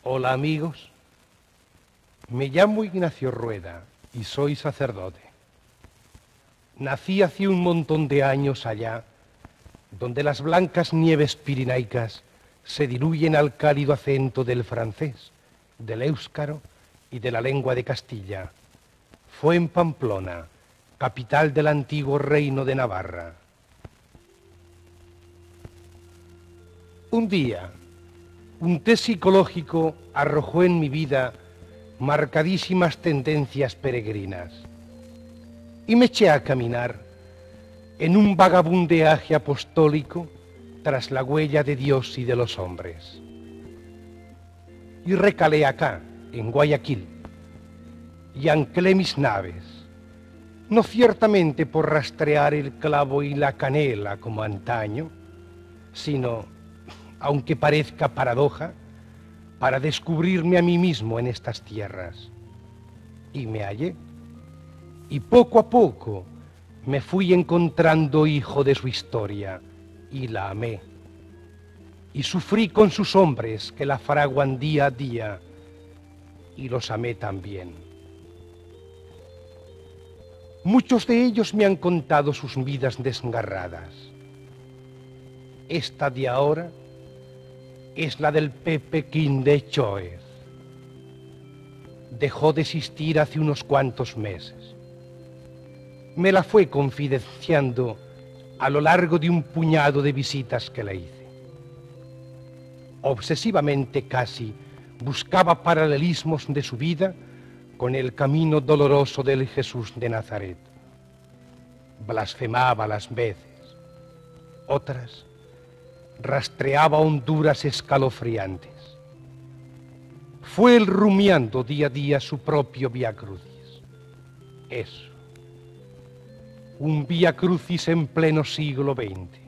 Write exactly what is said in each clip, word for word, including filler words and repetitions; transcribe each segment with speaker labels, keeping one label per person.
Speaker 1: Hola amigos, me llamo Ignacio Rueda y soy sacerdote. Nací hace un montón de años allá, donde las blancas nieves pirenaicas se diluyen al cálido acento del francés, del éuscaro y de la lengua de Castilla. Fue en Pamplona, capital del antiguo reino de Navarra. Un día, un test psicológico arrojó en mi vida marcadísimas tendencias peregrinas y me eché a caminar en un vagabundeaje apostólico tras la huella de Dios y de los hombres. Y recalé acá, en Guayaquil, y anclé mis naves, no ciertamente por rastrear el clavo y la canela como antaño, sino, aunque parezca paradoja, para descubrirme a mí mismo en estas tierras. Y me hallé, y poco a poco me fui encontrando hijo de su historia, y la amé. Y sufrí con sus hombres que la fraguan día a día, y los amé también. Muchos de ellos me han contado sus vidas desgarradas. Esta de ahora es la del Pepe Quinde Choez. Dejó de existir hace unos cuantos meses. Me la fue confidenciando a lo largo de un puñado de visitas que le hice. Obsesivamente casi buscaba paralelismos de su vida con el camino doloroso del Jesús de Nazaret. Blasfemaba las veces, otras rastreaba honduras escalofriantes. Fue él rumiando día a día su propio Vía Crucis. Eso, un Vía Crucis en pleno siglo veinte.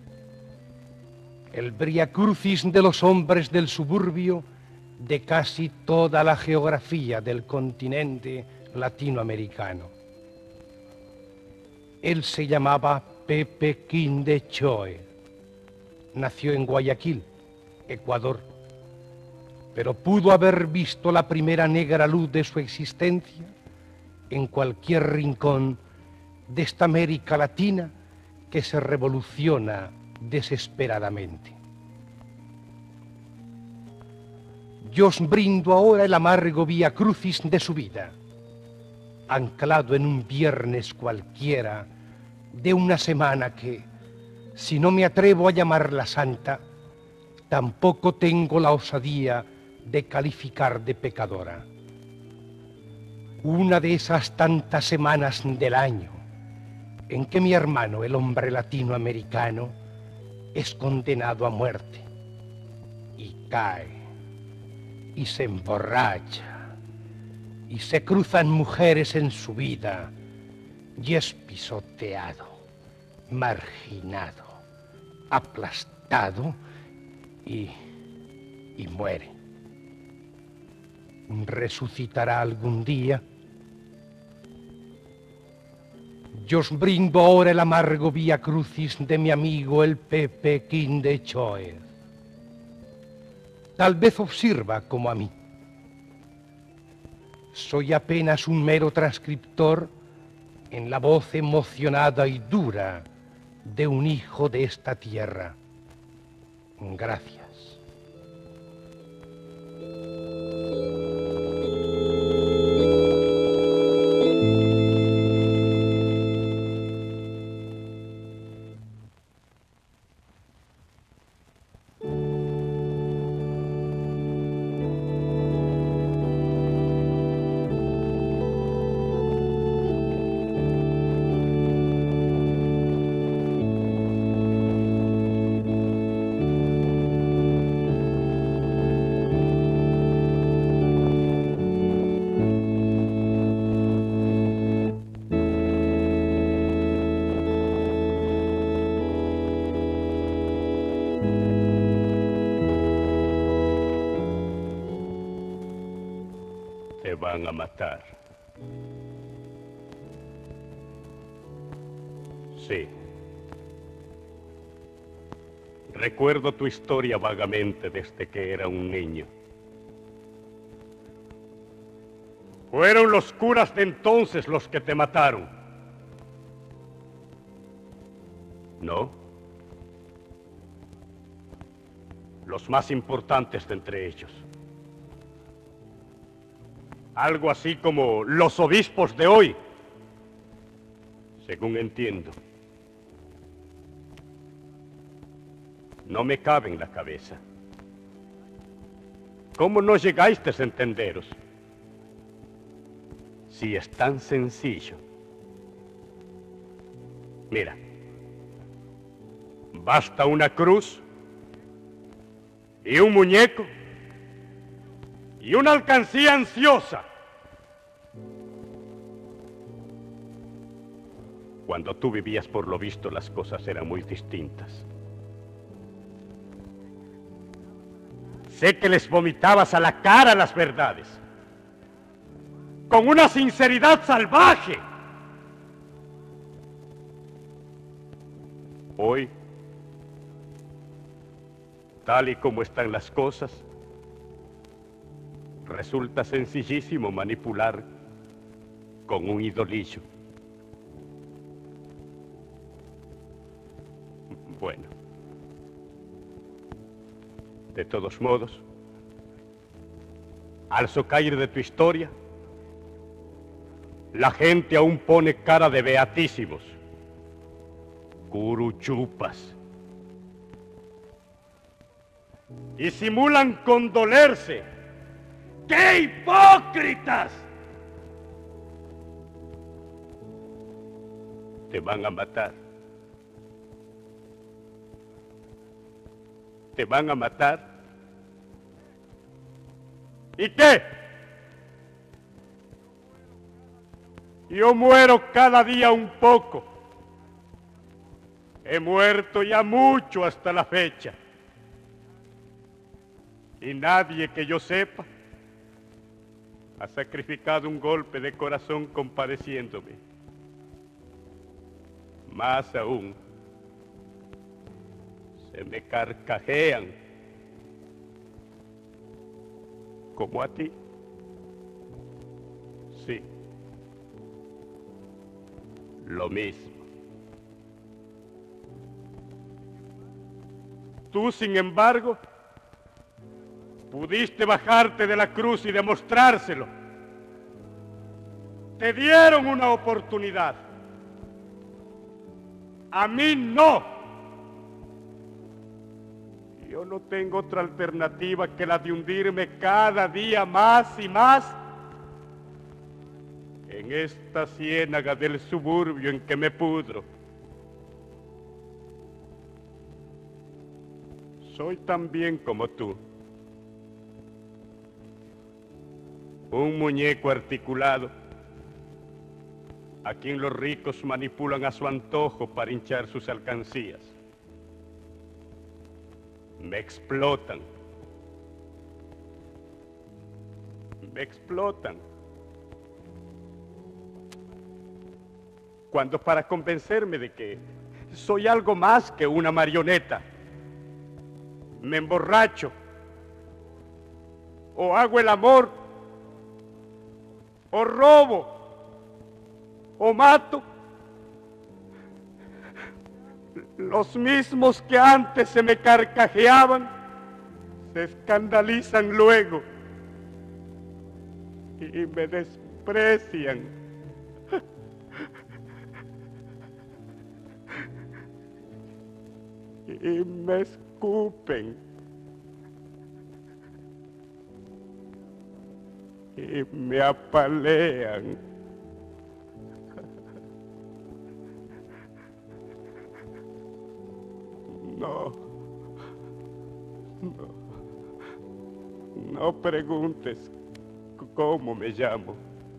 Speaker 1: El Vía Crucis de los hombres del suburbio de casi toda la geografía del continente latinoamericano. Él se llamaba Pepe Quinde Choez. Nació en Guayaquil, Ecuador, pero pudo haber visto la primera negra luz de su existencia en cualquier rincón de esta América Latina que se revoluciona desesperadamente. Yo os brindo ahora el amargo Vía Crucis de su vida, anclado en un viernes cualquiera de una semana que, si no me atrevo a llamarla santa, tampoco tengo la osadía de calificar de pecadora. Una de esas tantas semanas del año en que mi hermano, el hombre latinoamericano, es condenado a muerte y cae y se emborracha y se cruzan mujeres en su vida y es pisoteado, marginado, aplastado y, y muere. ¿Resucitará algún día? Yo os brindo ahora el amargo Vía Crucis de mi amigo el Pepe Quinde Choez. Tal vez os sirva como a mí. Soy apenas un mero transcriptor en la voz emocionada y dura de un hijo de esta tierra. Gracias.
Speaker 2: Te van a matar. Sí. Recuerdo tu historia vagamente desde que era un niño. Fueron los curas de entonces los que te mataron. ¿No? Los más importantes de entre ellos. Algo así como los obispos de hoy, según entiendo. No me cabe en la cabeza. ¿Cómo no llegáis a entenderos? Si es tan sencillo. Mira, basta una cruz y un muñeco y una alcancía ansiosa. Cuando tú vivías, por lo visto, las cosas eran muy distintas. Sé que les vomitabas a la cara las verdades, con una sinceridad salvaje. Hoy, tal y como están las cosas, resulta sencillísimo manipular con un idolillo. Bueno, de todos modos, al socaire de tu historia, la gente aún pone cara de beatísimos, curuchupas, y simulan condolerse. ¡Qué hipócritas! Te van a matar. Te van a matar. ¿Y qué? Yo muero cada día un poco. He muerto ya mucho hasta la fecha. Y nadie que yo sepa ha sacrificado un golpe de corazón compadeciéndome. Más aún, se me carcajean, como a ti. Sí, lo mismo. Tú, sin embargo, pudiste bajarte de la cruz y demostrárselo. Te dieron una oportunidad. A mí no. Yo no tengo otra alternativa que la de hundirme cada día más y más en esta ciénaga del suburbio en que me pudro. Soy también como tú, un muñeco articulado a quien los ricos manipulan a su antojo para hinchar sus alcancías. Me explotan. Me explotan. Cuando, para convencerme de que soy algo más que una marioneta, me emborracho, o hago el amor, o robo, o mato, los mismos que antes se me carcajeaban se escandalizan luego y me desprecian. Y me escupen. Y me apalean. No, no, no preguntes cómo me llamo.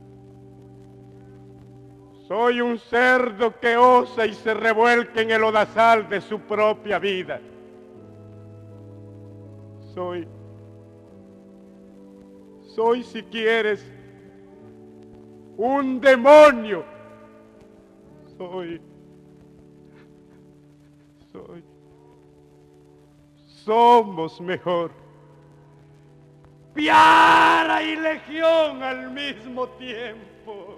Speaker 2: Soy un cerdo que osa y se revuelca en el lodazal de su propia vida. Soy, soy si quieres, un demonio. Soy, soy, somos mejor. piara y legión al mismo tiempo.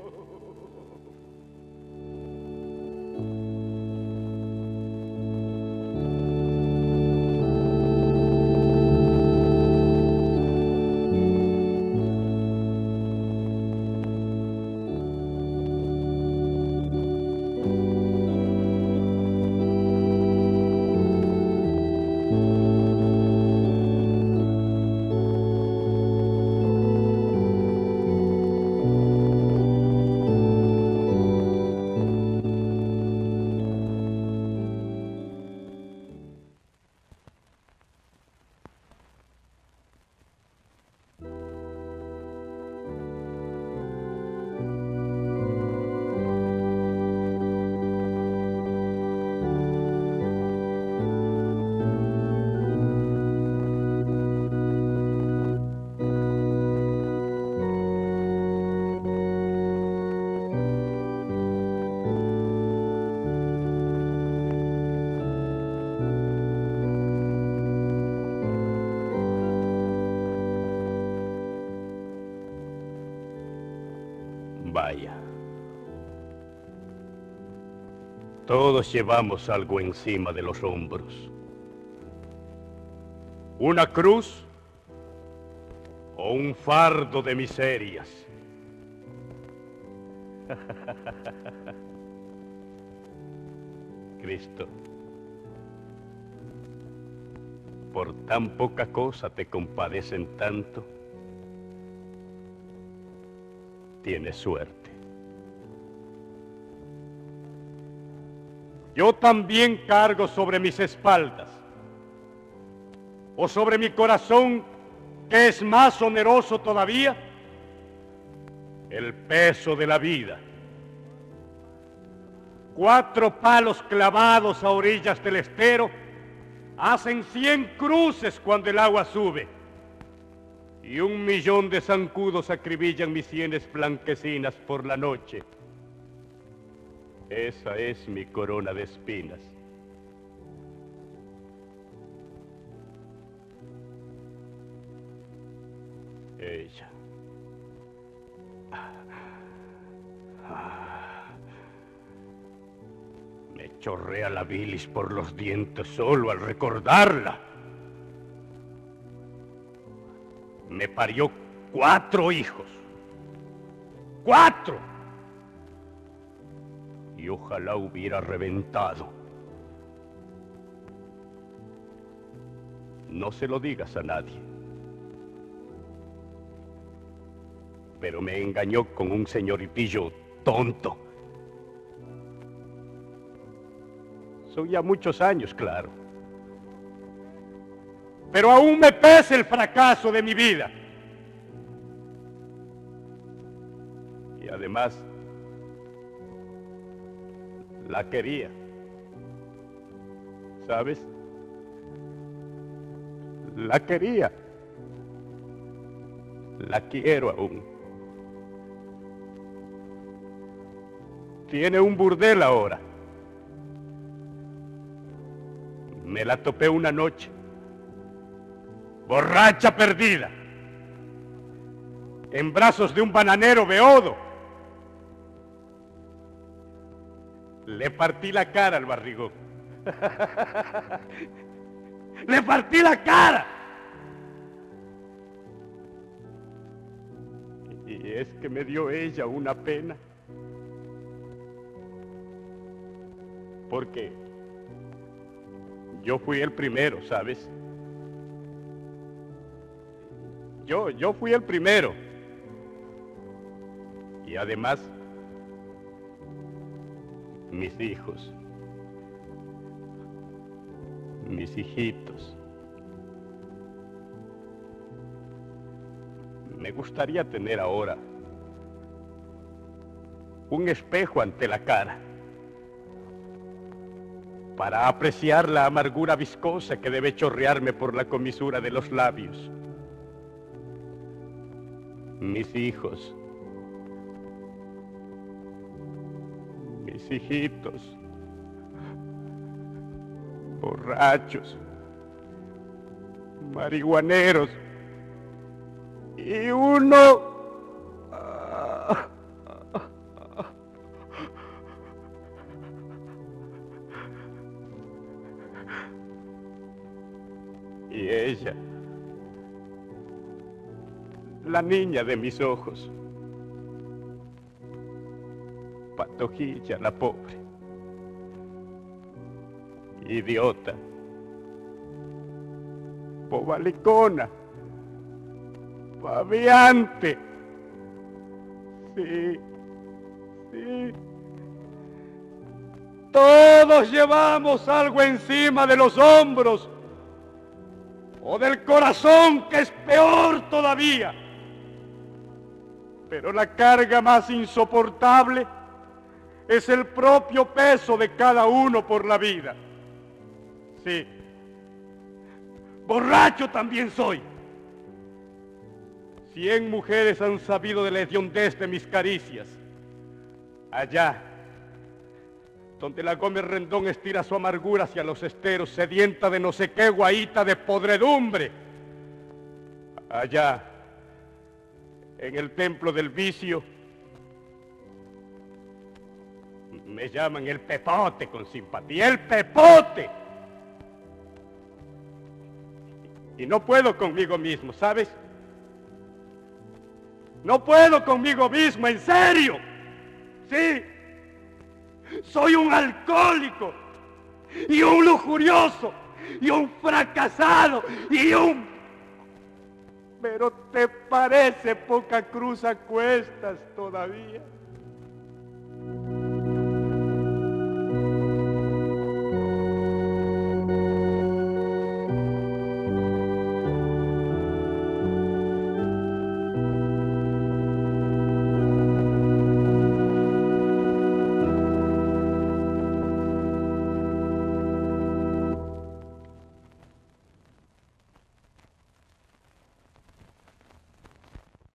Speaker 2: Vaya, todos llevamos algo encima de los hombros. Una cruz o un fardo de miserias. Cristo, por tan poca cosa te compadecen tanto. Tienes suerte. Yo también cargo sobre mis espaldas, o sobre mi corazón, que es más oneroso todavía, el peso de la vida. Cuatro palos clavados a orillas del estero hacen cien cruces cuando el agua sube. Y un millón de zancudos acribillan mis sienes blanquecinas por la noche. Esa es mi corona de espinas. Ella. Me chorrea la bilis por los dientes solo al recordarla. Me parió cuatro hijos. ¡Cuatro! Y ojalá hubiera reventado. No se lo digas a nadie. Pero me engañó con un señoritillo tonto. Son ya muchos años, claro. Pero aún me pesa el fracaso de mi vida. Y además, la quería. ¿Sabes? La quería. La quiero aún. Tiene un burdel ahora. Me la topé una noche. Borracha perdida, en brazos de un bananero beodo. Le partí la cara al barrigón. ¡Le partí la cara! Y es que me dio ella una pena. Porque yo fui el primero, ¿sabes? Yo, yo fui el primero. Y además, mis hijos, mis hijitos. Me gustaría tener ahora un espejo ante la cara para apreciar la amargura viscosa que debe chorrearme por la comisura de los labios. Mis hijos, mis hijitos, borrachos, marihuaneros, y uno... Y ella, la niña de mis ojos, Patojilla la pobre, idiota, bobalicona, babeante. Sí, sí. Todos llevamos algo encima de los hombros o del corazón, que es peor todavía. Pero la carga más insoportable es el propio peso de cada uno por la vida. Sí, borracho también soy. Cien mujeres han sabido de la hediondez de mis caricias. Allá, donde la Gómez Rendón estira su amargura hacia los esteros, sedienta de no sé qué guaíta de podredumbre. Allá, en el templo del vicio, me llaman el Pepote con simpatía, ¡el Pepote! Y no puedo conmigo mismo, ¿sabes? No puedo conmigo mismo, en serio. Sí, soy un alcohólico y un lujurioso y un fracasado y un... Pero ¿te parece poca cruz a cuestas todavía?